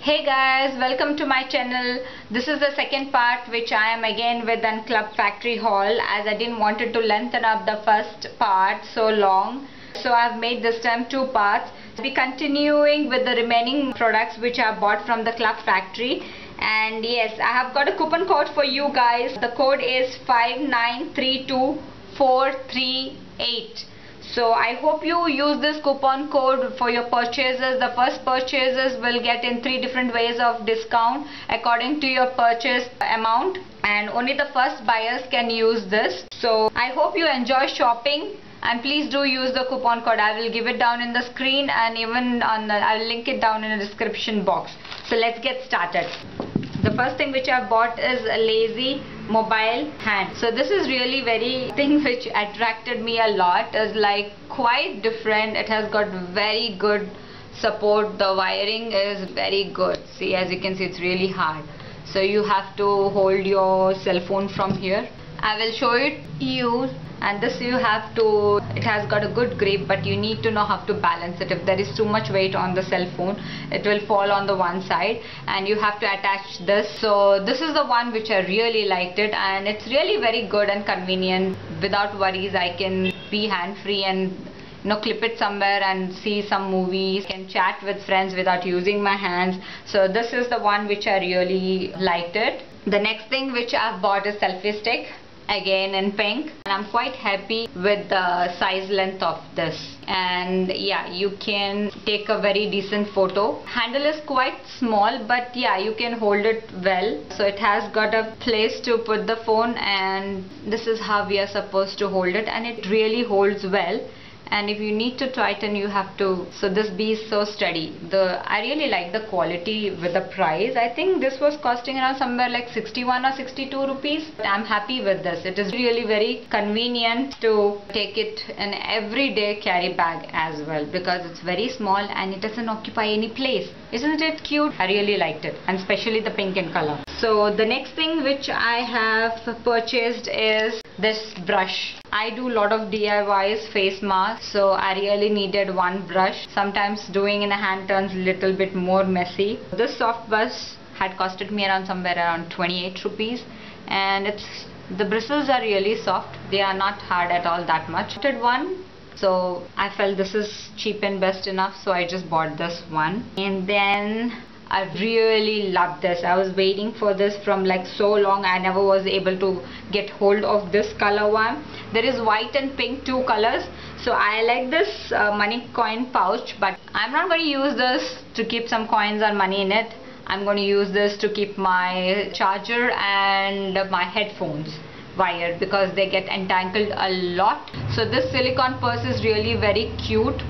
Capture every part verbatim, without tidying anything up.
Hey guys, welcome to my channel. This is the second part which I am again with an Club Factory haul, as I didn't wanted to lengthen up the first part so long. So I've made this time two parts. I'll be continuing with the remaining products which I bought from the Club Factory. And yes, I have got a coupon code for you guys. The code is five nine three two four three eight. So I hope you use this coupon code for your purchases. The first purchases will get in three different ways of discount according to your purchase amount, and only the first buyers can use this. So I hope you enjoy shopping, and please do use the coupon code. I will give it down in the screen, and even on the, I'll link it down in the description box. So let's get started. The first thing which I bought is a lazy mobile hand. So this is really very thing which attracted me a lot. It's like quite different. It has got very good support. The wiring is very good. See, as you can see, it's really hard. So you have to hold your cell phone from here. I will show it to you. And this you have to, it has got a good grip, but you need to know how to balance it. If there is too much weight on the cell phone, it will fall on the one side, and you have to attach this. So this is the one which I really liked it, and it's really very good and convenient. Without worries, I can be hand free and you know clip it somewhere and see some movies, can chat with friends without using my hands. So this is the one which I really liked it. The next thing which I've bought is selfie stick, again in pink, and I'm quite happy with the size length of this. And yeah, you can take a very decent photo. Handle is quite small, but yeah, you can hold it well. So it has got a place to put the phone, and this is how we are supposed to hold it, and it really holds well. And if you need to tighten, you have to. So this bee is so steady. The I really like the quality with the price. I think this was costing around somewhere like sixty-one or sixty-two rupees. I'm happy with this. It is really very convenient to take it in everyday carry bag as well, because it's very small and it doesn't occupy any place. Isn't it cute? I really liked it, and especially the pink in color. So the next thing which I have purchased is this brush. I do a lot of D I Ys, face masks, so I really needed one brush. Sometimes doing in a hand turns a little bit more messy. This soft brush had costed me around somewhere around twenty-eight rupees, and it's the bristles are really soft. They are not hard at all that much. I wanted one, so I felt this is cheap and best enough, so I just bought this one. And then I really loved this. I was waiting for this from like so long. I never was able to get hold of this color one. There is white and pink, two colors. So I like this uh, money coin pouch, but I'm not going to use this to keep some coins or money in it. I'm going to use this to keep my charger and my headphones wired, because they get entangled a lot. So this silicone purse is really very cute.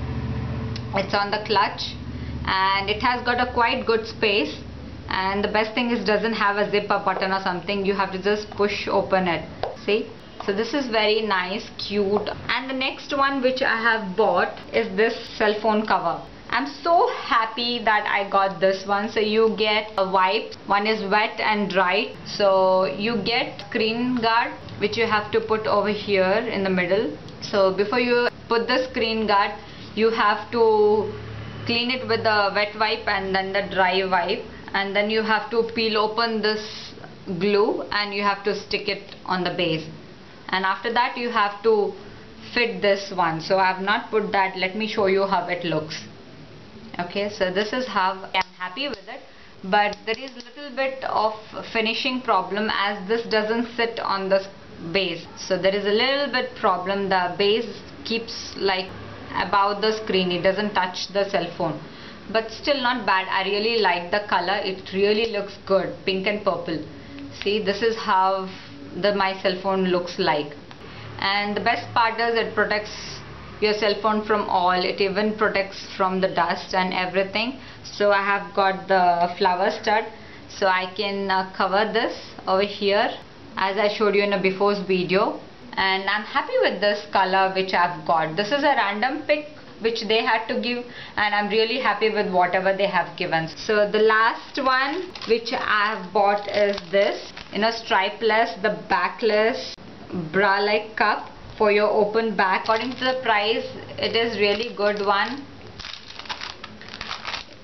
It's on the clutch, and it has got a quite good space, and the best thing is doesn't have a zip up button or something. You have to just push open it. See, so this is very nice, cute. And the next one which I have bought is this cell phone cover. I'm so happy that I got this one. So you get a wipe, one is wet and dry. So you get screen guard which you have to put over here in the middle. So before you put the screen guard, you have to clean it with the wet wipe and then the dry wipe, and then you have to peel open this glue and you have to stick it on the base, and after that you have to fit this one. So I have not put that. Let me show you how it looks. Okay, so this is how I'm happy with it, but there is a little bit of finishing problem as this doesn't sit on the base. So there is a little bit problem. The base keeps like above the screen, it doesn't touch the cell phone, but still not bad. I really like the color. It really looks good, pink and purple. See, this is how the my cell phone looks like. And the best part is it protects your cell phone from all. It even protects from the dust and everything. So I have got the flower stud, so I can uh, cover this over here as I showed you in a before's video. And I'm happy with this color which I've got. This is a random pick which they had to give, and I'm really happy with whatever they have given. So the last one which I have bought is this, in a stripeless, the backless bra like cup for your open back. According to the price, it is really good one.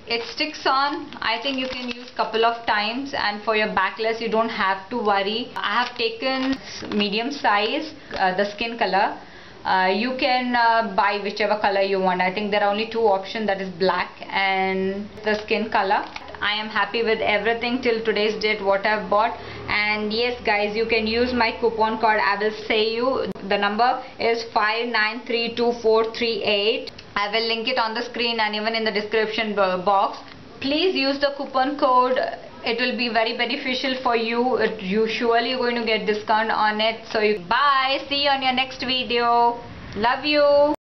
It sticks on. I think you can use couple of times, and for your backless you don't have to worry. I have taken medium size, uh, the skin color. Uh, you can uh, buy whichever color you want. I think there are only two options, that is black and the skin color. I am happy with everything till today's date what I've bought. And yes guys, you can use my coupon code. I will say you the number is five nine three two four three eight. I will link it on the screen and even in the description box. Please use the coupon code. It will be very beneficial for you. It, you surely going to get discount on it. So you, bye, see you on your next video. Love you.